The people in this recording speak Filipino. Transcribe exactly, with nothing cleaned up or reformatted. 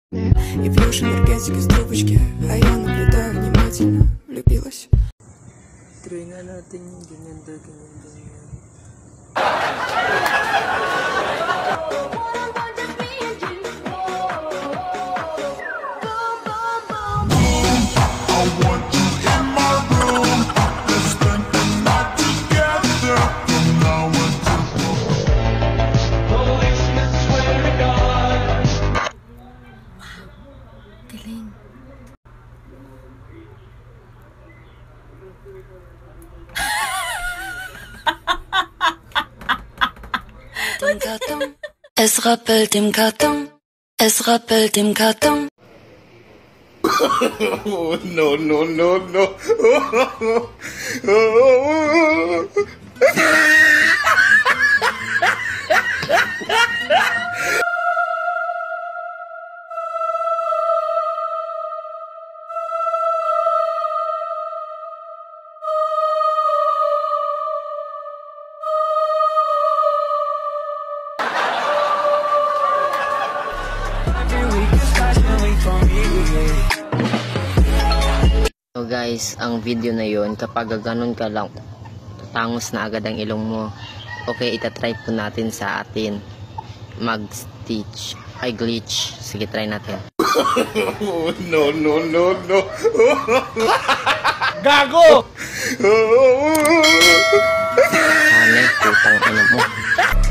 И пьешь энергетик из трубочки, а я наблюдаю внимательно, влюбилась. Try nga natin yung ganyan daw, ganyan ganyan. Galing. Im Karton. Es rappelt im Karton. Es rappelt im Karton. Oh, no, no, no, no. So guys, ang video na yon, kapag gaganon ka lang, tatangos na agad ang ilong mo. Okay, itatry po natin sa atin mag-stitch, ay glitch. Sige, try natin. Oh, no, no, no, no. Ane, putang ina mo.